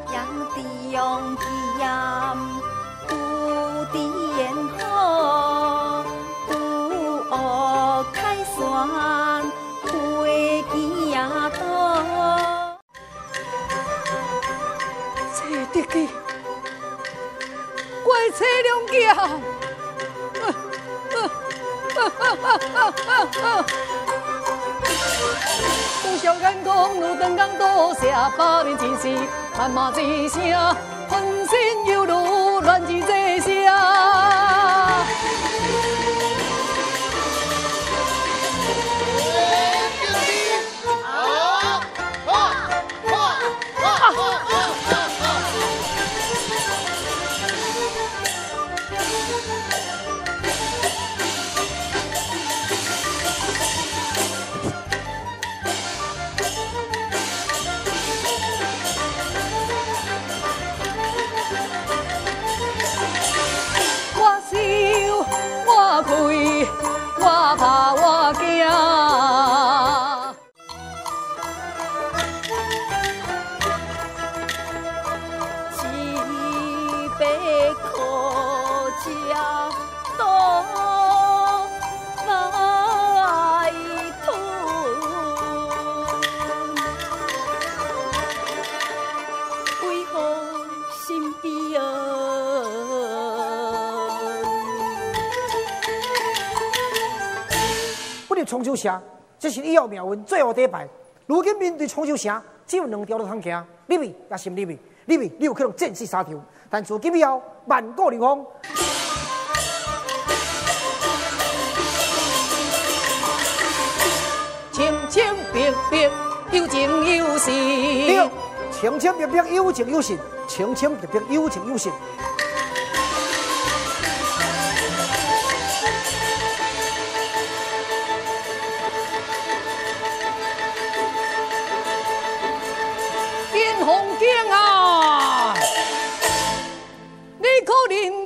养的用剑，有电好，有恶开山，飞机也多。 这得去，怪车辆剑。不孝眼光，路灯光多下，把面之时，喊骂一声，浑身有路乱之这下。我怕我惊， 一杯苦茶多来吞，为何心悲啊？ 冲秋城，这是以后命运最后底牌。如今面对冲秋城，只有两条路通行，你咪也是你咪，你有可能战死沙场。但自今以后，万古流芳。 清清白白，有情有信。 对，清清白白，有情有信，清清白白，有情有信。 红景啊，你可能